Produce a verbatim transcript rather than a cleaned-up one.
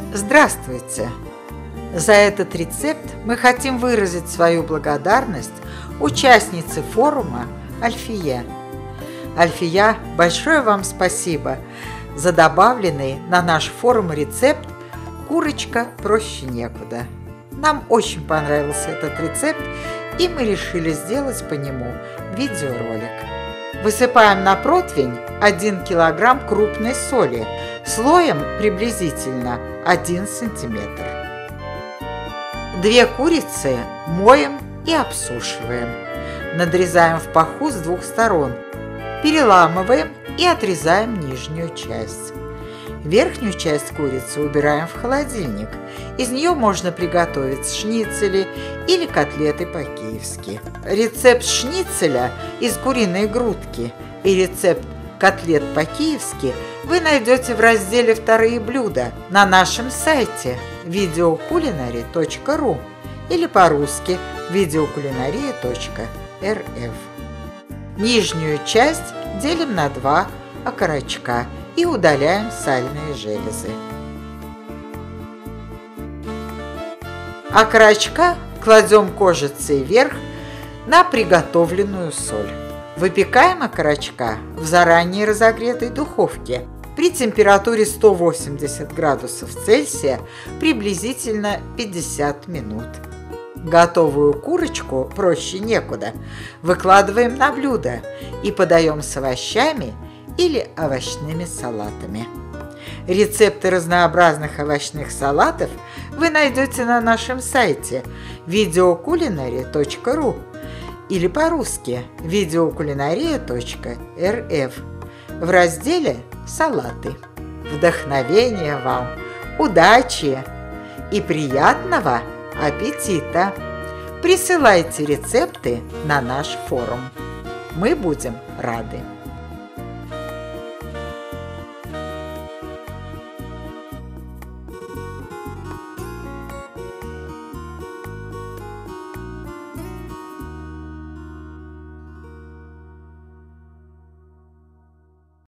Здравствуйте! За этот рецепт мы хотим выразить свою благодарность участнице форума Альфия. Альфия, большое вам спасибо за добавленный на наш форум рецепт «Курочка проще некуда». Нам очень понравился этот рецепт, и мы решили сделать по нему видеоролик. Высыпаем на противень один килограмм крупной соли слоем приблизительно один сантиметр. Две курицы моем и обсушиваем. Надрезаем в паху с двух сторон, переламываем и отрезаем нижнюю часть. Верхнюю часть курицы убираем в холодильник. Из нее можно приготовить шницели или котлеты по-киевски. Рецепт шницеля из куриной грудки и рецепт котлет по-киевски вы найдете в разделе «Вторые блюда» на нашем сайте видеокулинари точка ру или по-русски видеокулинария точка эр эф. Нижнюю часть делим на два окорочка и удаляем сальные железы. Окорочка кладем кожицей вверх на приготовленную соль. Выпекаем окорочка в заранее разогретой духовке при температуре сто восемьдесят градусов Цельсия приблизительно пятьдесят минут. Готовую курочку проще некуда выкладываем на блюдо и подаем с овощами или овощными салатами. Рецепты разнообразных овощных салатов вы найдете на нашем сайте видеокулинари точка ру или по-русски видеокулинария точка эр эф в разделе «Салаты». Вдохновения вам, удачи и приятного аппетита! Присылайте рецепты на наш форум. Мы будем рады.